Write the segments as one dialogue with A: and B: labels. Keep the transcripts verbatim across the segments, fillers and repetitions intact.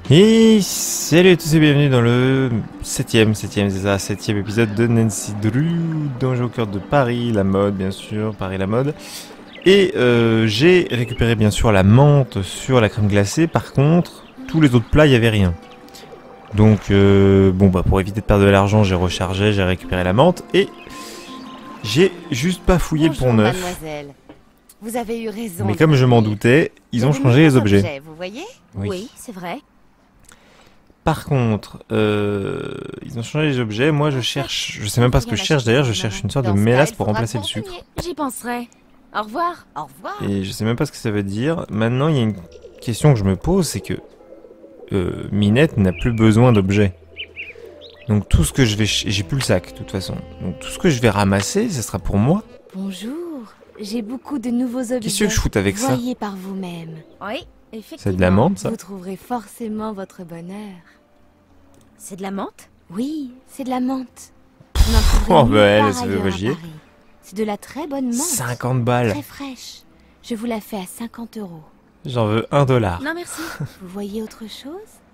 A: Et salut à tous et bienvenue dans le septième, septième, c'est ça, septième épisode de Nancy Drew, Danger au cœur de Paris, la mode bien sûr, Paris la mode. Et euh, j'ai récupéré bien sûr la menthe sur la crème glacée, par contre, tous les autres plats, il n'y avait rien. Donc, euh, bon bah pour éviter de perdre de l'argent, j'ai rechargé, j'ai récupéré la menthe et j'ai juste pas fouillé
B: Bonjour,
A: le pont neuf.
B: mademoiselle. Vous avez eu raison.
A: Mais
B: de
A: comme je m'en
B: venir.
A: doutais, ils
B: Il y a
A: ont
B: de
A: changé les
B: nouveaux
A: objets.
B: Vous voyez?
A: Oui.
B: Oui, c'est vrai.
A: Par contre, euh, ils ont changé les objets. Moi, je cherche. Je sais même pas ce que je cherche d'ailleurs. Je cherche une sorte de
B: Dans ce cas,
A: mélasse
B: il
A: pour
B: faudra
A: remplacer le
B: que vous
A: sucre.
B: reveniez. J'y penserai. Au revoir. Au revoir.
A: Et je sais même pas ce que ça veut dire. Maintenant, il y a une question que je me pose, c'est que euh, Minette n'a plus besoin d'objets. Donc tout ce que je vais, ch- j'ai plus le sac de toute façon. Donc tout ce que je vais ramasser, ça sera pour moi.
B: Bonjour. J'ai beaucoup de nouveaux objets.
A: Qu'est-ce que je foute avec ça?
B: Voyez par vous-même. Oui, effectivement.
A: C'est de la menthe, ça?
B: Vous trouverez forcément votre bonheur.
C: C'est de la menthe?
B: Oui, c'est de la menthe. On en trouverait
A: Oh
B: nulle
A: bah elle,
B: part
A: ça veut
B: ailleurs
A: pas
B: à
A: chier.
B: Paris. C'est de la très bonne menthe.
A: cinquante balles.
B: Très fraîche. Je vous la fais à cinquante euros.
A: J'en veux un dollar.
C: Non merci.
B: Vous voyez autre chose?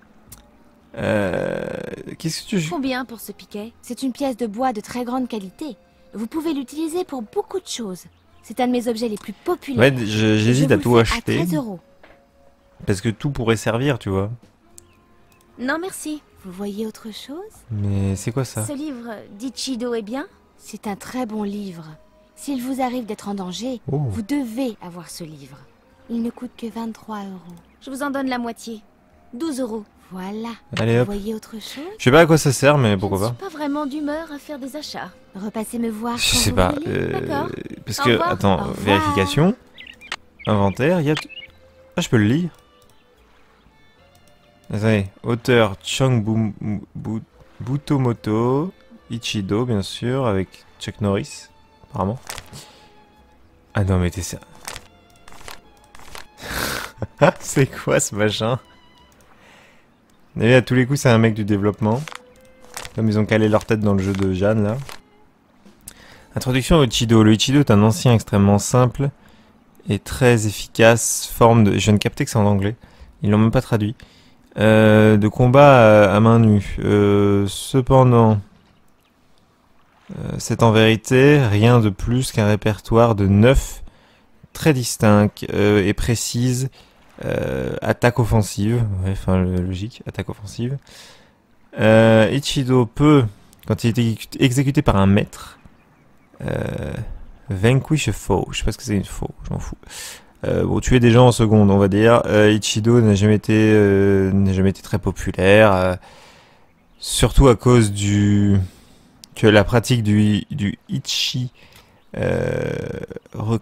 A: Euh, Qu'est-ce que tu...
C: Combien pour ce piquet?
B: C'est une pièce de bois de très grande qualité. Vous pouvez l'utiliser pour beaucoup de choses. C'est un de mes objets les plus populaires.
A: Ouais, je- j'hésite
B: Je
A: à
B: vous
A: tout
B: le fais
A: acheter.
B: À treize euros.
A: Parce que tout pourrait servir, tu vois.
C: Non merci.
B: Vous voyez autre chose?
A: Mais c'est quoi ça?
C: Ce livre d'Ichido est bien?
B: C'est un très bon livre. S'il vous arrive d'être en danger,
A: Oh.
B: vous devez avoir ce livre. Il ne coûte que vingt-trois euros.
C: Je vous en donne la moitié. douze euros.
B: Voilà.
A: Allez
B: Vous
A: hop.
B: voyez autre chose?
A: Je sais pas à quoi ça sert, mais pourquoi
C: Je ne
A: pas.
C: suis pas vraiment d'humeur à faire des achats.
B: Repassez me voir
A: Je
B: quand
A: sais
B: vous
A: pas.
B: voulez.
A: euh,
C: D'accord.
A: Parce
C: Au
A: que,
C: revoir.
A: attends,
B: Au revoir.
A: vérification. Inventaire, il y a... t- Ah, je peux le lire. Attendez, auteur Chang Bu- Bu- Butomoto, Ichido, bien sûr, avec Chuck Norris, apparemment. Ah non, mais t'es ça. C'est quoi ce machin? Et à tous les coups, c'est un mec du développement. Comme ils ont calé leur tête dans le jeu de Jeanne, là. Introduction au Ichido. Le Ichido est un ancien extrêmement simple et très efficace forme de... Je viens de capter que c'est en anglais. Ils l'ont même pas traduit. Euh, de combat à, à main nue. Euh, cependant, euh, c'est en vérité rien de plus qu'un répertoire de neuf très distincts euh, et précises euh, attaques offensives. Ouais, enfin, le- logique, attaque offensive. Euh, Ichido peut, quand il est exécuté- exécuté par un maître, euh, vanquish a foe. Je sais pas ce que c'est une foe, je m'en fous. Euh, bon, tuer des gens en seconde, on va dire. Euh, Ichido n'a jamais été, euh, n'a jamais été très populaire, euh, surtout à cause du que la pratique du du Ichi euh, rec...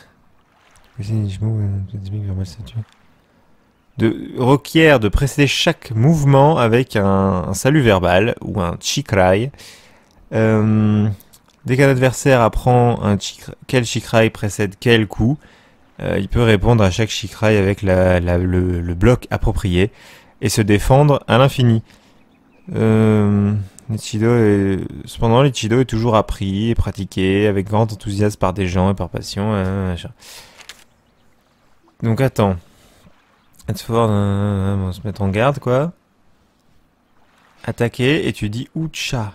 A: de requiert de précéder chaque mouvement avec un, un salut verbal ou un chikrai. Euh, dès qu'un adversaire apprend un chikra- quel chikrai précède quel coup, euh, il peut répondre à chaque chikrai avec la, la- le, le bloc approprié et se défendre à l'infini. Euh, l'Ichido est... Cependant, l'Ichido est toujours appris et pratiqué avec grand enthousiasme par des gens et par passion. hein, machin. Donc attends. Être fort, euh, on va se mettre en garde quoi. Attaquer et tu dis Ucha.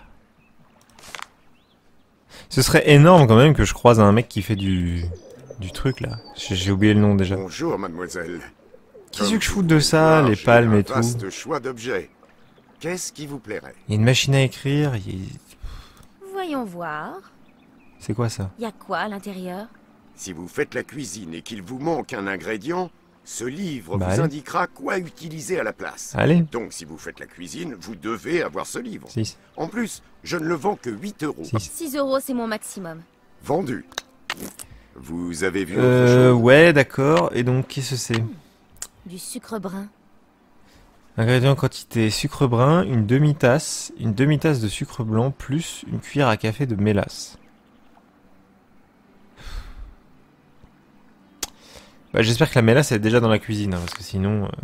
A: Ce serait énorme quand même que je croise un mec qui fait du du truc là. J'ai j'ai oublié le nom déjà.
D: Bonjour, mademoiselle.
A: Qu'est-ce que je fous de ça, les palmes et tout?
D: Un vaste choix d'objets. Qu'est-ce qui vous plairait?
A: Il y a une machine à écrire. il y a-
C: Voyons voir.
A: C'est quoi ça?
C: Y a quoi à l'intérieur?
D: Si vous faites la cuisine et qu'il vous manque un ingrédient, ce livre
A: Bah,
D: vous
A: allez.
D: indiquera quoi utiliser à la place.
A: Allez.
D: Donc, si vous faites la cuisine, vous devez avoir ce livre.
A: six.
D: En plus, je ne le vends que huit euros.
A: six.
C: six euros c'est mon maximum.
D: Vendu. Vous avez vu autre
A: Euh,
D: chose?
A: ouais, d'accord. Et donc, qu'est-ce que c'est?
C: Du sucre brun.
A: Ingrédient quantité sucre brun, une demi-tasse, une demi-tasse de sucre blanc plus une cuillère à café de mélasse. Bah, j'espère que la mélasse est déjà dans la cuisine, hein, parce que sinon... euh,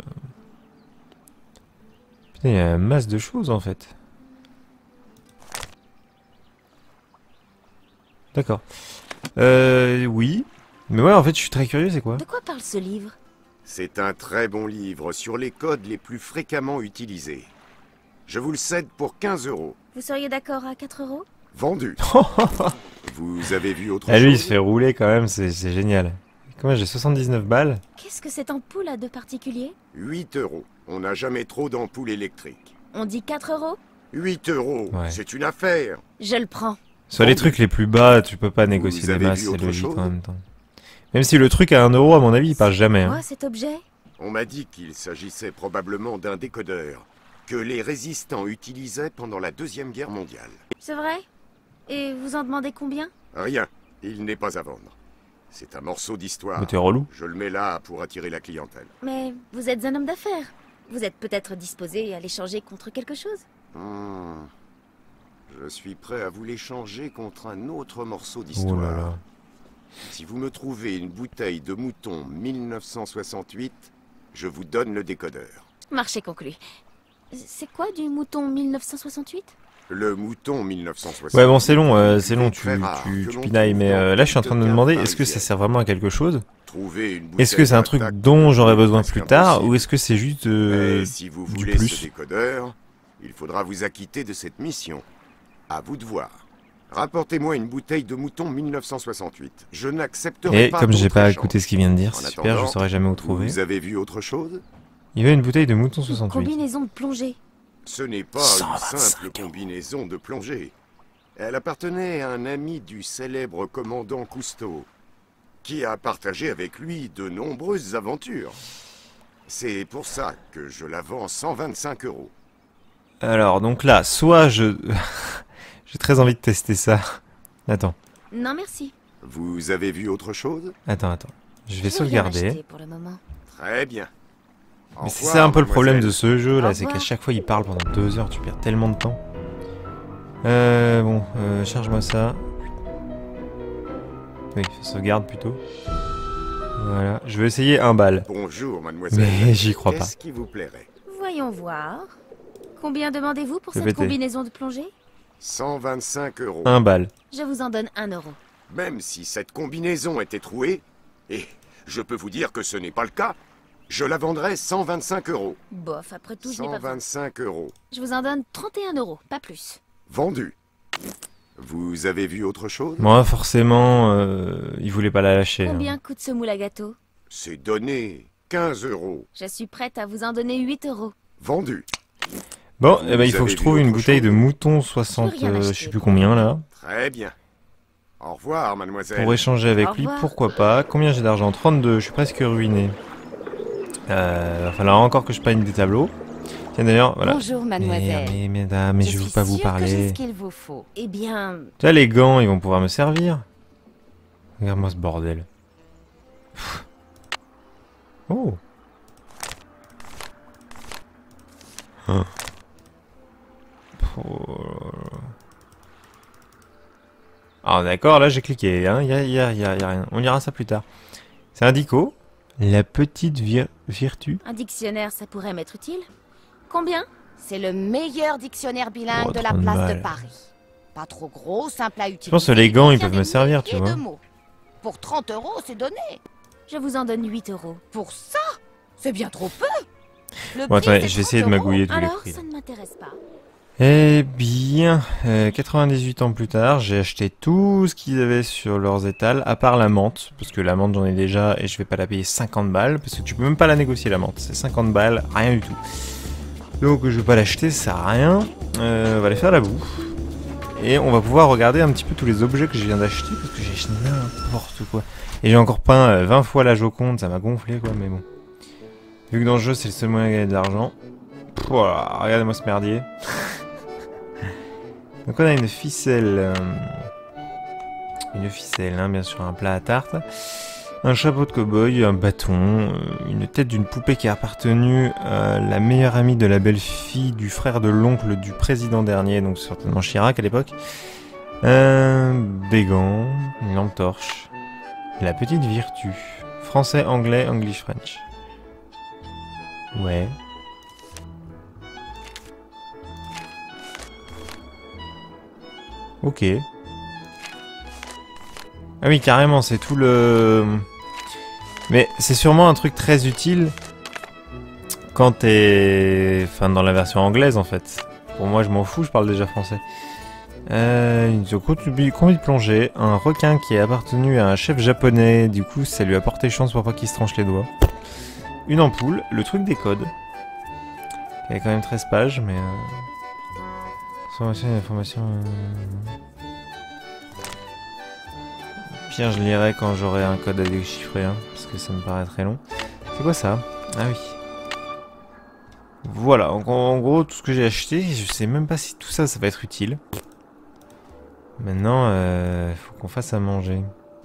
A: Putain, il y a une masse de choses en fait. D'accord. Euh, oui. Mais ouais, en fait, je suis très curieux, c'est quoi?
C: De quoi parle ce livre?
D: C'est un très bon livre sur les codes les plus fréquemment utilisés. Je vous le cède pour quinze euros.
C: Vous seriez d'accord à quatre euros?
D: Vendu. Vous avez vu autre
A: Ah, lui, il
D: chose?
A: se fait rouler quand même, c'est c'est génial. Comment j'ai soixante-dix-neuf balles?
C: Qu'est-ce que cette ampoule a de particulier?
D: huit euros. On n'a jamais trop d'ampoules électriques.
C: On dit quatre euros?
D: huit euros,
A: Ouais.
D: c'est une affaire.
C: Je le prends.
A: Sur les trucs les plus bas, tu peux pas négocier
D: Vous
A: des
D: avez
A: masses,
D: vu
A: c'est
D: autre
A: logique
D: chose
A: en même temps. Même si le truc à un euro, à mon avis, il passe jamais. Hein.
C: Quoi, cet objet?
D: On m'a dit qu'il s'agissait probablement d'un décodeur que les résistants utilisaient pendant la Deuxième Guerre mondiale.
C: C'est vrai? Et vous en demandez combien?
D: Rien, il n'est pas à vendre. C'est un morceau d'histoire.
A: Mais t'es relou.
D: Je le mets là pour attirer la clientèle.
C: Mais vous êtes un homme d'affaires. Vous êtes peut-être disposé à l'échanger contre quelque chose?
D: Hmm. Je suis prêt à vous l'échanger contre un autre morceau
A: Oh
D: d'histoire.
A: là là.
D: Si vous me trouvez une bouteille de mouton mille neuf cent soixante-huit, je vous donne le décodeur.
C: Marché conclu. C'est quoi du mouton mille neuf cent soixante-huit?
D: Le mouton mille neuf cent soixante-huit.
A: Ouais, bon, c'est long, euh, c'est long, tu,
D: Très rare
A: tu,
D: que
A: tu
D: l'on
A: pinailles,
D: trouve
A: mais
D: dans
A: euh, là, je suis en train de me
D: toute
A: demander,
D: carte
A: est-ce que ça
D: parisienne.
A: sert vraiment à quelque chose?
D: Trouver une
A: Est-ce que c'est un truc
D: bouteille
A: dont j'aurais
D: d'attaque
A: besoin
D: presque
A: plus tard,
D: impossible.
A: ou est-ce que c'est juste euh,
D: Mais si vous
A: du
D: voulez
A: plus?
D: ce décodeur, il faudra vous acquitter de cette mission. À vous de voir. Rapportez-moi une bouteille de mouton mille neuf cent soixante-huit. Je n'accepterai
A: Et
D: pas
A: comme j'ai
D: d'autre
A: pas
D: échange.
A: écouté ce qu'il vient de dire,
D: En
A: c'est super, je
D: attendant,
A: saurais jamais où trouver.
D: Vous avez vu autre chose?
A: Il y avait une bouteille de mouton
C: Une
A: soixante-huit.
C: combinaison de plongée.
D: Ce n'est pas
A: cent
D: une
A: vingt-cinq
D: simple
A: euros.
D: combinaison de plongée. Elle appartenait à un ami du célèbre commandant Cousteau, qui a partagé avec lui de nombreuses aventures. C'est pour ça que je la vends cent vingt-cinq euros.
A: Alors, donc là, soit je... j'ai très envie de tester ça. Attends,
C: Non merci.
D: Vous avez vu autre chose?
A: attends, attends. Je vais
C: Je veux rien
A: sauvegarder.
C: acheter pour le moment.
D: Très bien. Au
A: Mais c'est
D: revoir,
A: ça un peu le problème de
D: mademoiselle.
A: ce jeu là,
C: Au
A: c'est qu'à
C: revoir.
A: chaque fois il parle pendant deux heures, tu perds tellement de temps. Euh, bon, euh, charge-moi ça. Oui, sauvegarde plutôt. Voilà, je vais essayer un bal.
D: Bonjour, mademoiselle.
A: Mais j'y crois pas.
D: Qu'est-ce qui vous plairait?
C: Voyons voir. Combien demandez-vous pour
A: C'est
C: cette
A: pété.
C: combinaison de plongée?
D: cent vingt-cinq euros.
A: Un bal.
C: Je vous en donne un euro.
D: Même si cette combinaison était trouée, et je peux vous dire que ce n'est pas le cas, je la vendrais cent vingt-cinq euros.
C: Bof, après tout, je n'ai
D: cent
C: pas besoin.
D: vingt-cinq euros.
C: Je vous en donne trente et un euros, pas plus.
D: Vendu. Vous avez vu autre chose?
A: Moi, forcément, euh, il voulait pas la lâcher. hein.
C: Combien coûte ce moule à gâteau?
D: C'est donné. quinze euros.
C: Je suis prête à vous en donner huit euros.
D: Vendu.
A: Bon,
D: Vous
A: eh ben, il faut
D: avez
A: que je
D: vu
A: trouve une
D: autre
A: bouteille
D: chose?
A: de mouton soixante,
C: Je peux rien
A: euh, je
C: acheter.
A: sais plus combien là,
D: Très bien. Au revoir, mademoiselle.
A: pour échanger avec
C: Au
A: lui,
C: revoir.
A: pourquoi pas. Combien j'ai d'argent? trente-deux, je suis presque ruiné. Euh, enfin là encore que je prenne des tableaux. Tiens d'ailleurs, voilà.
E: Bonjour,
A: Mais,
E: mademoiselle.
A: mais mesdames, mais je,
E: je
A: veux
E: suis
A: pas vous
E: sûre que j'ai
A: parler.
E: ce qu'il vous faut.
C: Eh bien,
A: Tu vois, les gants, ils vont pouvoir me servir. Regarde-moi ce bordel. Pff. Oh. Hein. Oh. Ah d'accord, là j'ai cliqué, hein. y, a, y, a, y, a, y a rien. On lira ça plus tard. C'est indico. La petite vir- vertu.
C: un dictionnaire, ça pourrait m'être utile. Combien?
E: C'est le meilleur dictionnaire bilingue
A: Oh,
E: de la
A: trente
E: place
A: balles.
E: de Paris. Pas trop gros, simple à utiliser.
A: Je pense que les gants, ils
E: il y a
A: peuvent me
E: des
A: servir, tu
E: milliers
A: vois.
E: de mots. Pour trente euros, c'est donné.
C: Je vous en donne huit euros.
E: Pour ça, c'est bien trop peu. Le
A: Bon,
E: prix,
A: attendez,
E: c'est
A: je vais essayer de
E: trente euros.
A: magouiller tous les
C: Alors,
A: prix. là.
C: ça ne m'intéresse pas.
A: Eh bien, euh, quatre-vingt-dix-huit ans plus tard, j'ai acheté tout ce qu'ils avaient sur leurs étals, à part la menthe, parce que la menthe j'en ai déjà et je vais pas la payer cinquante balles, parce que tu peux même pas la négocier la menthe, c'est cinquante balles, rien du tout. Donc je vais pas l'acheter, ça sert à rien. Euh, on va aller faire la bouffe. Et on va pouvoir regarder un petit peu tous les objets que je viens d'acheter, parce que j'ai acheté n'importe quoi. Et j'ai encore peint euh, vingt fois la Joconde, ça m'a gonflé quoi, mais bon. Vu que dans le jeu c'est le seul moyen de gagner de l'argent. Pff, Voilà, regardez-moi ce merdier. Donc on a une ficelle, euh, une ficelle, hein, bien sûr, un plat à tarte, un chapeau de cow-boy, un bâton, euh, une tête d'une poupée qui a appartenu à la meilleure amie de la belle-fille du frère de l'oncle du président dernier, donc certainement Chirac à l'époque, un bégan, une lampe torche, la petite vertu, français, anglais, English, French. Ouais. Ok. Ah oui, carrément, c'est tout le... Mais c'est sûrement un truc très utile quand t'es... Enfin, dans la version anglaise, en fait. Pour moi, je m'en fous, je parle déjà français. Euh, une conduit de plongée. Un requin qui a appartenu à un chef japonais. Du coup, ça lui a porté chance pour pas qu'il se tranche les doigts. Une ampoule. Le truc des codes. Il y a quand même treize pages, mais... Euh... Information et information... Euh... Pire, je lirai quand j'aurai un code à déchiffrer, hein, parce que ça me paraît très long. C'est quoi ça? Ah oui. Voilà, en, en gros, tout ce que j'ai acheté, je sais même pas si tout ça, ça va être utile. Maintenant, il euh, faut qu'on fasse à manger.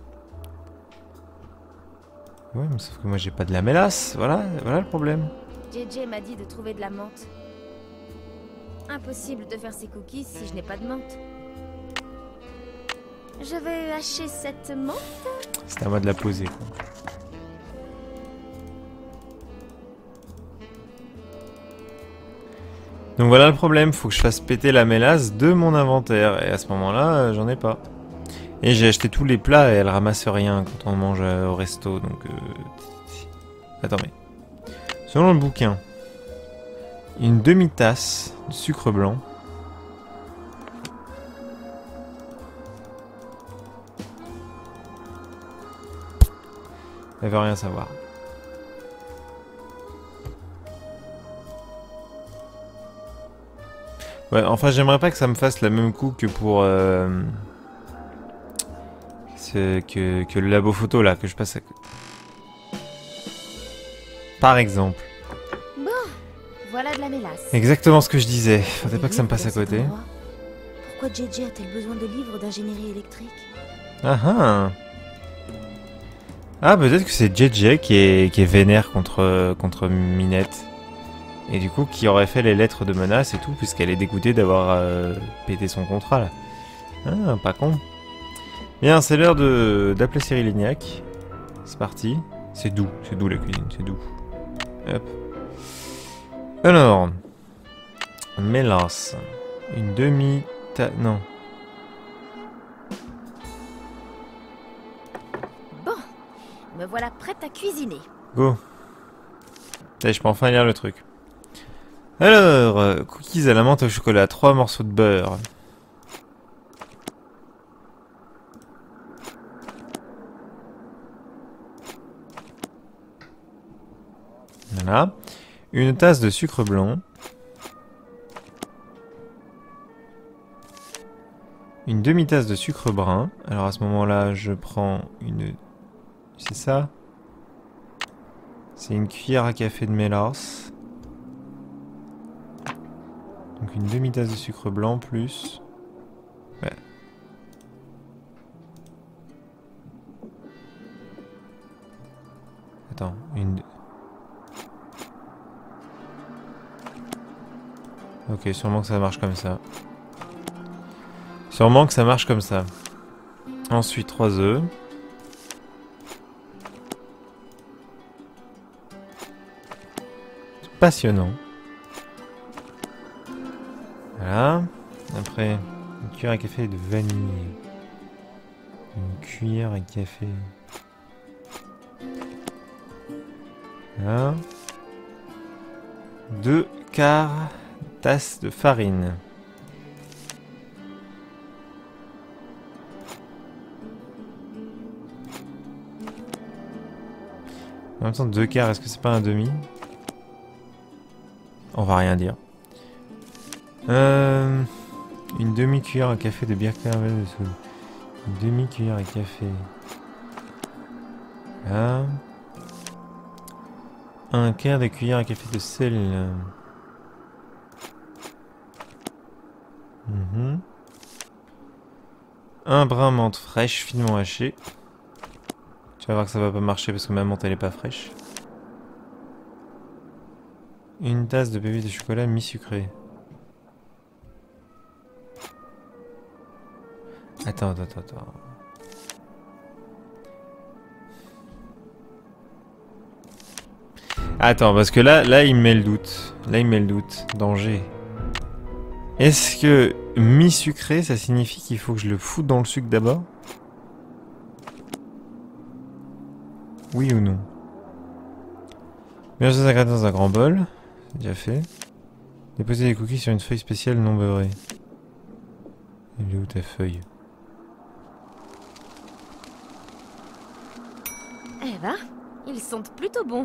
A: Ouais, mais sauf que moi, j'ai pas de la mélasse. Voilà, voilà le problème.
C: J J m'a dit de trouver de la menthe. Impossible de faire ces cookies si je n'ai pas de menthe. Je vais hacher cette menthe.
A: C'est à moi de la poser, quoi. Donc voilà le problème, faut que je fasse péter la mélasse de mon inventaire. Et à ce moment-là, j'en ai pas. Et j'ai acheté tous les plats et elle ramasse rien quand on mange au resto. Donc... Euh... Attends, mais... Selon le bouquin, une demi-tasse de sucre blanc. Elle veut rien savoir. Ouais, enfin, j'aimerais pas que ça me fasse la même coup que pour... Euh, que, que le labo photo, là, que je passe à... Par exemple.
C: Bon, voilà de la mélasse.
A: Exactement ce que je disais. Faudrait pas que ça me passe à côté.
C: Pourquoi J J a-t-elle besoin de livres d'ingénierie électrique?
A: Ah ah. Ah, peut-être que c'est J J qui est, qui est vénère contre, contre Minette. Et du coup, qui aurait fait les lettres de menace et tout, puisqu'elle est dégoûtée d'avoir euh, pété son contrat, là. Ah, pas con. Bien, c'est l'heure de d'appeler Cyril Lignac. C'est parti. C'est doux, c'est doux la cuisine, c'est doux. Hop. Alors. Mélasse. Une demi... Ta... Non.
C: Me voilà prête à cuisiner.
A: Go. Allez, je peux enfin lire le truc. Alors, euh, cookies à la menthe au chocolat, trois morceaux de beurre. Voilà. Une tasse de sucre blanc. Une demi-tasse de sucre brun. Alors à ce moment-là, je prends une... C'est ça? C'est une cuillère à café de mélasse. Donc une demi-tasse de sucre blanc plus... Ouais. Attends, une... Ok, sûrement que ça marche comme ça. Sûrement que ça marche comme ça. Ensuite, trois œufs. Passionnant. Voilà. Après, une cuillère à café de vanille. Une cuillère à café. Voilà. Deux quarts tasse de farine. En même temps, deux quarts, est-ce que c'est pas un demi? On va rien dire. Euh, une demi-cuillère à café de bière caramel de soude. Une demi-cuillère à café. Là. Un quart de cuillère à café de sel. Mmh. Un brin menthe fraîche finement haché. Tu vas voir que ça va pas marcher parce que ma menthe elle est pas fraîche. Une tasse de bébé de chocolat mi-sucré. Attends, attends, attends, attends. Attends, parce que là, là, il me met le doute. Là, il me met le doute. Danger. Est-ce que mi-sucré, ça signifie qu'il faut que je le foute dans le sucre d'abord? Oui ou non? Mélanger les ingrédients dans un grand bol. C'est déjà fait. Déposer les cookies sur une feuille spéciale non beurrée. Elle est où ta feuille?
C: Eh ben, ils sentent plutôt bon.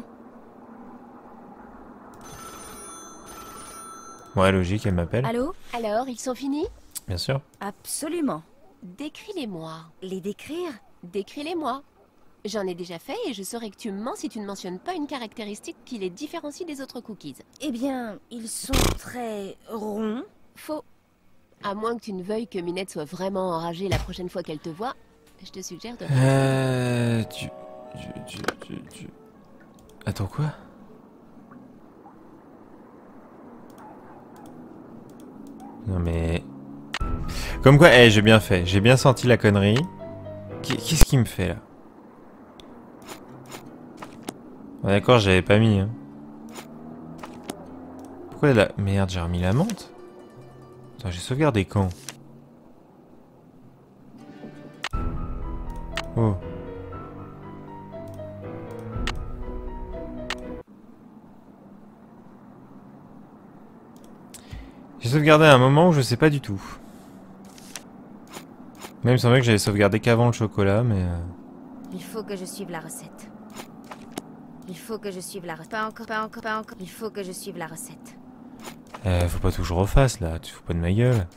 A: Ouais, logique, elle m'appelle.
C: Allô?
B: Alors, ils sont finis?
A: Bien sûr.
C: Absolument.
B: Décris-les-moi.
C: Les décrire?
B: Décris-les-moi. J'en ai déjà fait et je saurais que tu me mens si tu ne mentionnes pas une caractéristique qui les différencie des autres cookies.
C: Eh bien, ils sont très ronds.
B: Faux. À moins que tu ne veuilles que Minette soit vraiment enragée la prochaine fois qu'elle te voit, je te suggère de...
A: Euh... Tu... Tu... Tu... tu, tu... Attends, quoi? Non mais... Comme quoi, eh, j'ai bien fait. J'ai bien senti la connerie. Qu'est-ce qu'il me fait, là? Bon, d'accord, j'avais pas mis, hein. Pourquoi la... Merde, j'ai remis la menthe? Attends, j'ai sauvegardé quand? Oh. J'ai sauvegardé à un moment où je sais pas du tout. Même il me semblait que j'avais sauvegardé qu'avant le chocolat, mais... Euh...
C: Il faut que je suive la recette. Il faut que je suive la recette. Pas encore, pas encore, pas encore. Il faut que je suive la recette.
A: Euh, faut pas tout que je refasse, là. Tu fous pas de ma gueule.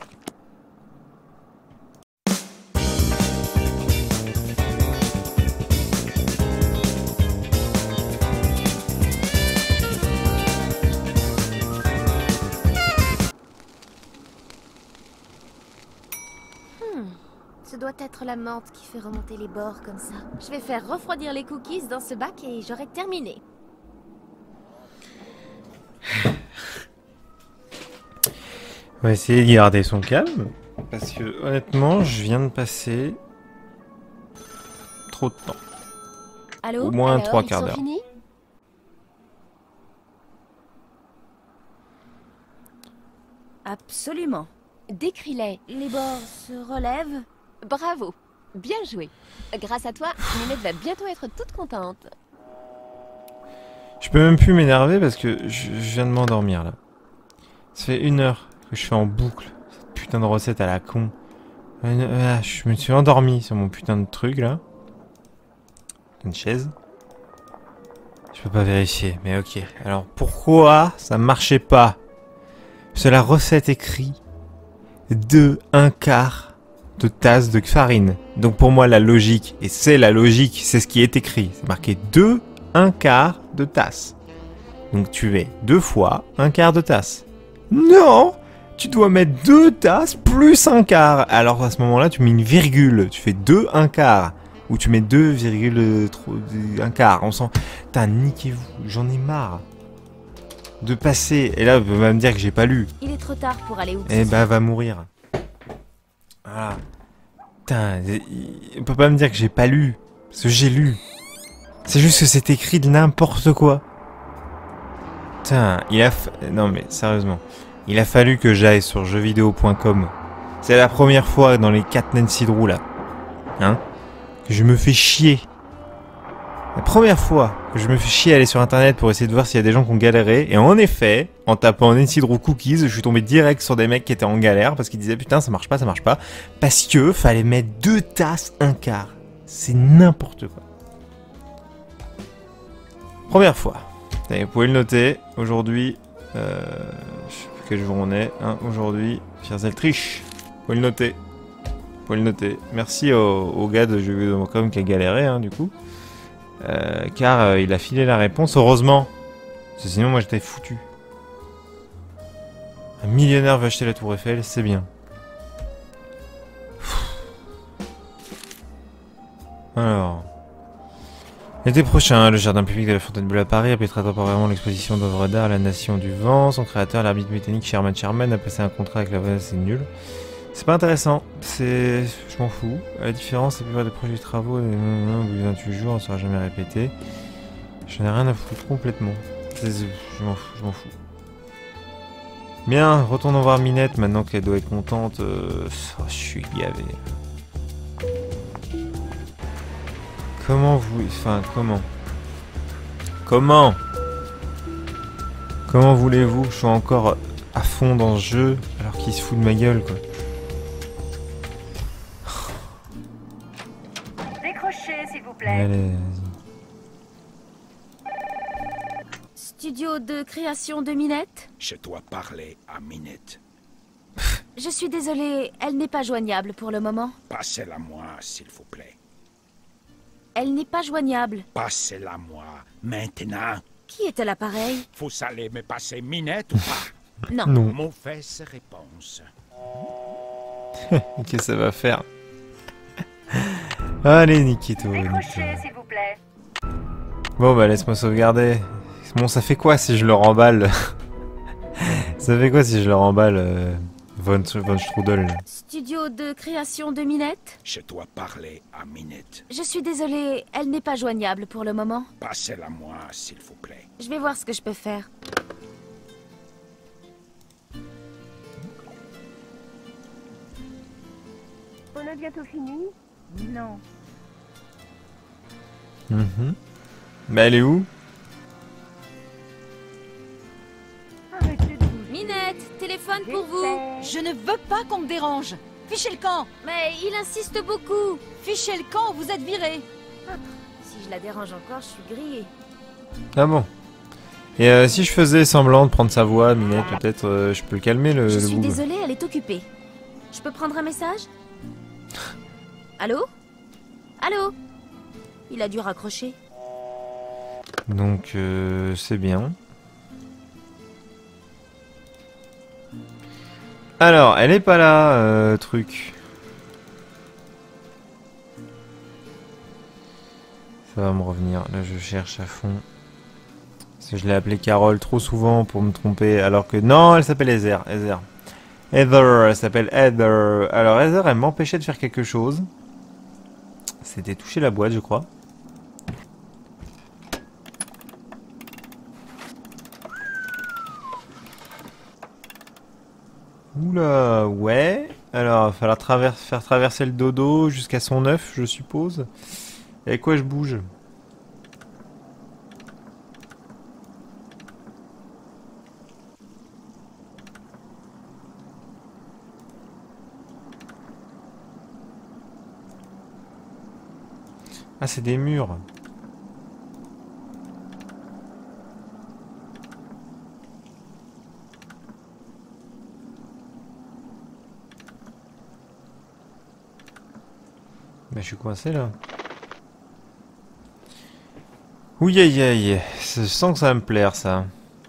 C: Ce doit être la menthe qui fait remonter les bords comme ça. Je vais faire refroidir les cookies dans ce bac et j'aurai terminé.
A: On va essayer de garder son calme. Parce que, honnêtement, je viens de passer... trop de temps.
B: Allô?
A: Au moins
B: Alors,
A: trois
B: ils
A: quarts
B: sont
A: d'heure.
B: finis?
C: Absolument.
B: Décris-les.
C: Les bords se relèvent.
B: Bravo. Bien joué. Grâce à toi, Minette va bientôt être toute contente.
A: Je peux même plus m'énerver parce que je, je viens de m'endormir, là. Ça fait une heure que je fais en boucle cette putain de recette à la con. Une- ah, je me suis endormi sur mon putain de truc, là. Une chaise. Je peux pas vérifier, mais ok. Alors, pourquoi ça marchait pas? Parce que la recette écrit deux un quart de tasse de farine. Donc pour moi, la logique, et c'est la logique, c'est ce qui est écrit. C'est marqué deux un quart de tasse. Donc tu mets deux fois un quart de tasse. Non! Tu dois mettre deux tasses plus un quart. Alors à ce moment-là, tu mets une virgule. Tu fais deux un quart. Ou tu mets deux virgule un quart. On sent... Putain, niquez-vous. J'en ai marre. De passer... Et là, va me dire que j'ai pas lu.
C: Il est trop tard pour aller où que
A: Eh
C: ce
A: bah, va mourir. Voilà. Putain, on peut pas me dire que j'ai pas lu. Parce que j'ai lu. C'est juste que c'est écrit de n'importe quoi. Putain, il a... fa- Non mais, sérieusement. Il a fallu que j'aille sur jeux vidéo point com. C'est la première fois dans les quatre Nancy Drew, là. Hein? Que je me fais chier. La première fois que je me fais chier à aller sur internet pour essayer de voir s'il y a des gens qui ont galéré. Et en effet, en tapant Nancy Drew Cookies, je suis tombé direct sur des mecs qui étaient en galère parce qu'ils disaient putain ça marche pas, ça marche pas. Parce que fallait mettre deux tasses un quart. C'est n'importe quoi. Première fois. Allez, vous pouvez le noter. Aujourd'hui, euh, je sais plus quel jour on est. Hein, aujourd'hui, Fierzel triche. Vous pouvez le noter. Vous pouvez le noter. Merci au, au gars de jeux vidéo point com qui a galéré, hein, du coup. Euh, car euh, il a filé la réponse, heureusement. Parce que sinon, moi, j'étais foutu. Un millionnaire veut acheter la Tour Eiffel, c'est bien. Alors... L'été prochain, le jardin public de la Fontainebleau à Paris abritera temporairement l'exposition d'œuvres d'art La Nation du Vent. Son créateur, l'arbitre britannique Sherman Sherman, a passé un contrat avec la voix, c'est nul. C'est pas intéressant, c'est... je m'en fous. À la différence, la plupart des projets de travaux, au bout de vingt-huit jours, ne sera jamais répété. J'en ai rien à foutre complètement. C'est- Je m'en fous, je m'en fous. Bien, retournons voir Minette maintenant qu'elle doit être contente. Euh... oh, je suis gavé. Comment vous... Enfin, comment Comment Comment voulez-vous que je sois encore à fond dans ce jeu alors qu'il se fout de ma gueule, quoi?
F: Décrochez, s'il vous plaît.
A: Allez,
B: Studio de création de Minette?
G: Je dois parler à Minette.
B: Je suis désolée, elle n'est pas joignable pour le moment.
G: Passez-la moi, s'il vous plaît.
B: Elle n'est pas joignable.
G: Passez-la moi, maintenant.
B: Qui est à l'appareil?
G: Vous allez me passer Minette ou pas?
B: Non.
A: non.
G: Mauvaise réponse.
A: Qu'est-ce que ça va faire? Allez, Nikito. Nikito.
F: Décrochez, s'il vous plaît.
A: Bon, bah, laisse-moi sauvegarder. Bon, ça fait quoi si je le remballe? Ça fait quoi si je le remballe, euh, Von, Von Strudel?
B: Studio de création de Minette?
G: Je dois parler à Minette.
B: Je suis désolée, elle n'est pas joignable pour le moment.
G: Passez-la moi, s'il vous plaît.
B: Je vais voir ce que je peux faire.
F: On a bientôt fini? Non.
A: Mhm. Bah, elle est où?
F: Arrêtez de vous...
B: Minette, téléphone pour vous.
E: Je ne veux pas qu'on me dérange. Fichez le camp.
B: Mais il insiste beaucoup.
E: Fichez le camp, vous êtes viré.
B: Si je la dérange encore, je suis grillée.
A: Ah bon. Et euh, si je faisais semblant de prendre sa voix, Minette, peut-être euh, je peux le calmer, le,
B: Je
A: le
B: suis
A: boob.
B: désolée, elle est occupée. Je peux prendre un message? Allô? Allô? Il a dû raccrocher.
A: Donc, euh, c'est bien. Alors, elle est pas là, euh, truc. Ça va me revenir. Là, je cherche à fond. Parce que je l'ai appelée Carole trop souvent pour me tromper, alors que... Non, elle s'appelle Heather. Heather. Heather, elle s'appelle Heather. Alors, Heather, elle m'empêchait de faire quelque chose. C'était toucher la boîte, je crois. Oula, ouais. Alors, il va falloir traver- faire traverser le dodo jusqu'à son œuf, je suppose. Et avec quoi je bouge? Ah, c'est des murs. Bah, je suis coincé là. Oui, aïe, aïe. Je sens que ça va me plaire, ça.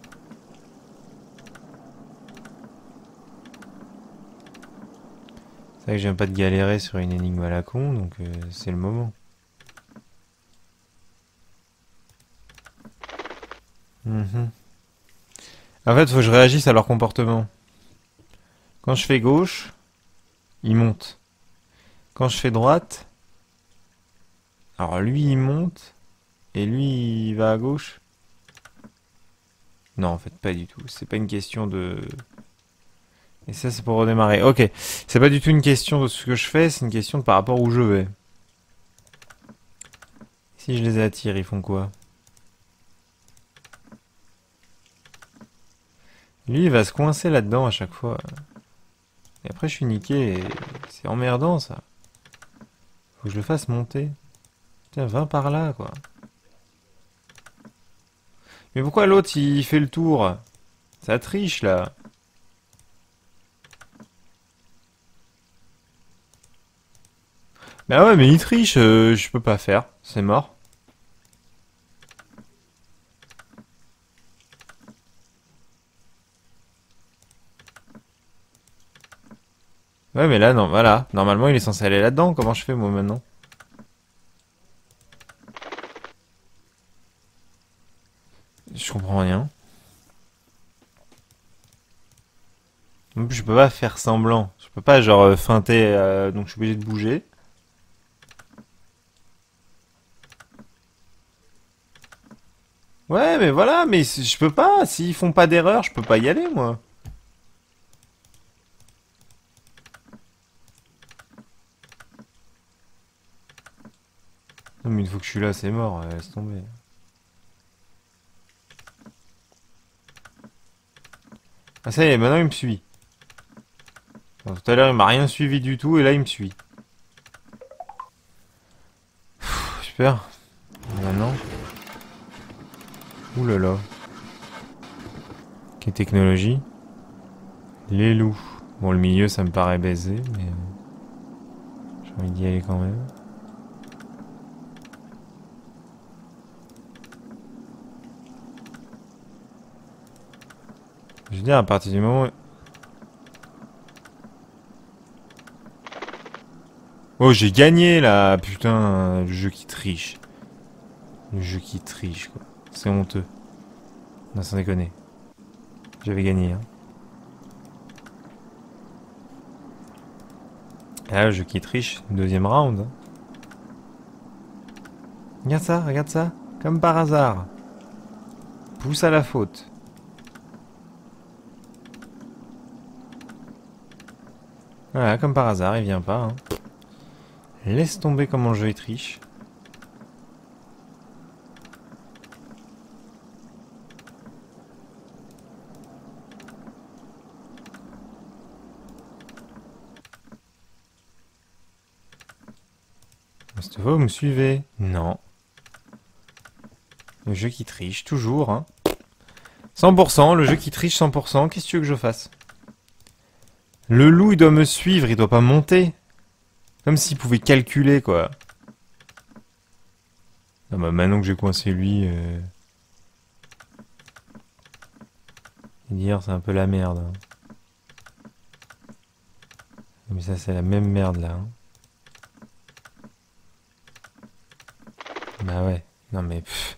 A: C'est vrai que j'aime pas de galérer sur une énigme à la con, donc euh, c'est le moment. Mhm. En fait, faut que je réagisse à leur comportement. Quand je fais gauche, ils montent. Quand je fais droite, alors lui il monte et lui il va à gauche. Non, en fait, pas du tout. C'est pas une question de... Et ça, c'est pour redémarrer. Ok. C'est pas du tout une question de ce que je fais, c'est une question de par rapport où je vais. Si je les attire, ils font quoi? Lui, il va se coincer là-dedans à chaque fois. Et après, je suis niqué. Et c'est emmerdant, ça. Faut que je le fasse monter. Tiens, va par là, quoi. Mais pourquoi l'autre, il fait le tour? Ça triche, là. Bah ouais, mais il triche. euh, je peux pas faire. C'est mort. Ouais, mais là, non, voilà. Normalement, il est censé aller là-dedans. Comment je fais, moi, maintenant? Je comprends rien. En plus, je peux pas faire semblant. Je peux pas, genre, euh, feinter, euh, donc je suis obligé de bouger. Ouais, mais voilà, mais c- je peux pas. S'ils font pas d'erreur, je peux pas y aller, moi. Non, mais une fois que je suis là, c'est mort. euh, Laisse tomber. Ah ça y est, maintenant il me suit. Bon, tout à l'heure il m'a rien suivi du tout et là il me suit. Pff, super. Maintenant. Ouh là là. Quelle technologie. Les loups. Bon, le milieu ça me paraît baisé, mais euh, j'ai envie d'y aller quand même. Je veux dire, à partir du moment où... Oh, j'ai gagné là, putain, le jeu qui triche. Le jeu qui triche, quoi. C'est honteux. Non, sans déconner. J'avais gagné, hein. Et là, le jeu qui triche, deuxième round. Hein. Regarde ça, regarde ça. Comme par hasard. Pousse à la faute. Voilà, comme par hasard, il vient pas. Hein. Laisse tomber comment je triche. Cette fois, vous me suivez? Non. Le jeu qui triche, toujours. Hein. cent pour cent, le jeu qui triche cent pour cent. Qu'est-ce que tu veux que je fasse? Le loup, il doit me suivre, il doit pas monter. Comme s'il pouvait calculer, quoi. Ah bah maintenant que j'ai coincé lui... Euh... Dire c'est un peu la merde. Hein. Mais ça c'est la même merde là. Hein. Bah ouais. Non mais... Pff.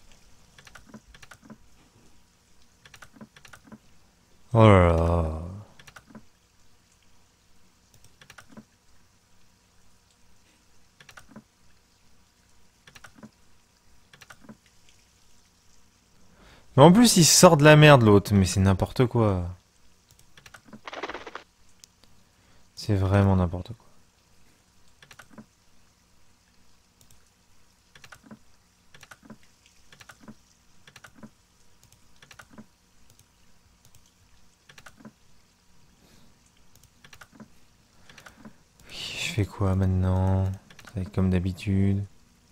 A: Oh là là. Mais en plus, il sort de la merde, l'autre. Mais c'est n'importe quoi. C'est vraiment n'importe quoi. Oui, je fais quoi maintenant? C'est comme d'habitude.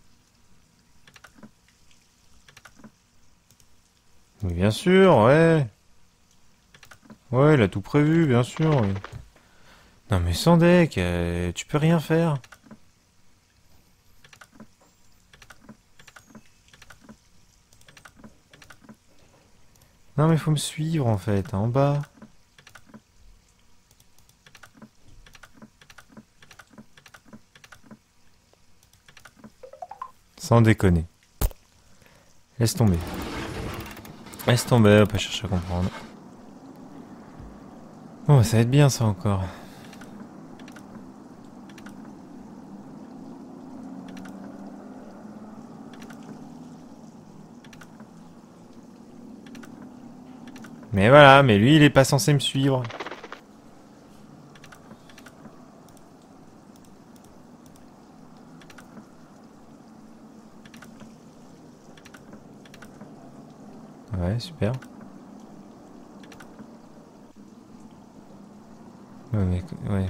A: Oui, bien sûr, ouais. Ouais, il a tout prévu, bien sûr. Oui. Non mais sans deck, euh, tu peux rien faire. Non mais faut me suivre en fait, en bas. Sans déconner. Laisse tomber. Laisse tomber, on va pas chercher à comprendre. Bon, ça va être bien ça encore. Mais voilà, mais lui il est pas censé me suivre. Ouais, super. Ouais, mais... Ouais.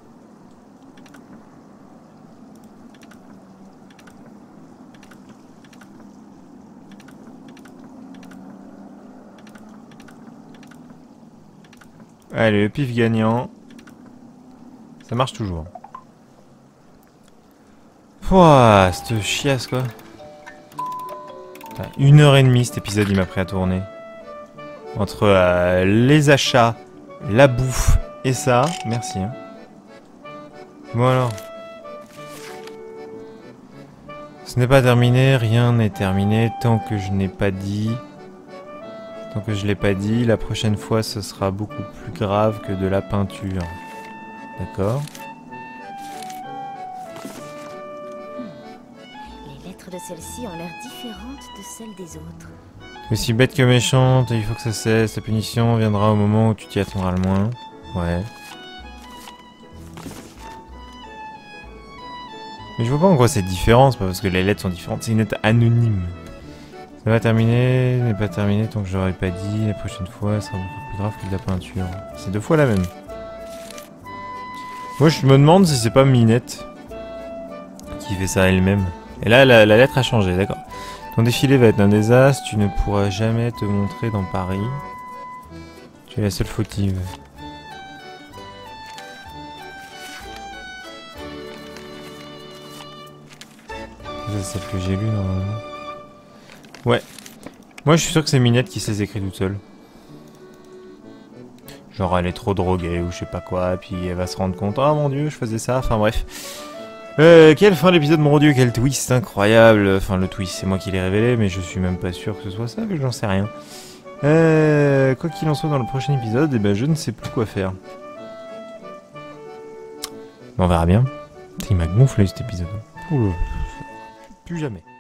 A: Allez, le pif gagnant. Ça marche toujours. Pouah, cette chiasse quoi. Une heure et demie cet épisode il m'a pris à tourner. Entre euh, les achats, la bouffe et ça. Merci. Hein. Bon alors. Ce n'est pas terminé, rien n'est terminé tant que je n'ai pas dit. Tant que je l'ai pas dit, la prochaine fois ce sera beaucoup plus grave que de la peinture. D'accord ?
C: Les lettres de celle-ci ont l'air différentes de celles des autres.
A: Aussi bête que méchante, il faut que ça cesse. La punition viendra au moment où tu t'y attendras le moins. Ouais. Mais je vois pas en quoi c'est différent, c'est pas parce que les lettres sont différentes, c'est une lettre anonyme. Ça va terminer, n'est pas terminé tant que je l'aurais pas dit. La prochaine fois, ça sera beaucoup plus grave que de la peinture. C'est deux fois la même. Moi, je me demande si c'est pas Minette qui fait ça elle-même. Et là, la, la lettre a changé, d'accord. Ton défilé va être un désastre, tu ne pourras jamais te montrer dans Paris. Tu es la seule fautive. C'est celle que j'ai lue normalement. Ouais. Moi je suis sûr que c'est Minette qui s'est écrit toute seule. Genre elle est trop droguée ou je sais pas quoi, puis elle va se rendre compte, oh mon dieu, je faisais ça, enfin bref. Euh, quelle fin d'épisode, mon dieu, quel twist incroyable. Enfin le twist c'est moi qui l'ai révélé, mais je suis même pas sûr que ce soit ça, mais j'en sais rien. Euh, quoi qu'il en soit dans le prochain épisode, eh ben je ne sais plus quoi faire. On verra bien. Il m'a gonflé cet épisode. Ouh, plus jamais.